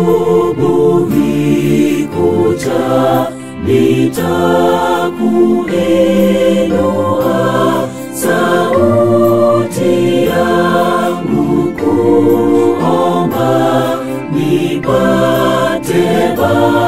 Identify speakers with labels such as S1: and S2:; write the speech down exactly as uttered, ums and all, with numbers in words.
S1: asubuhi kucha, nitakuinua sauti yangu kuomba nipate baraka.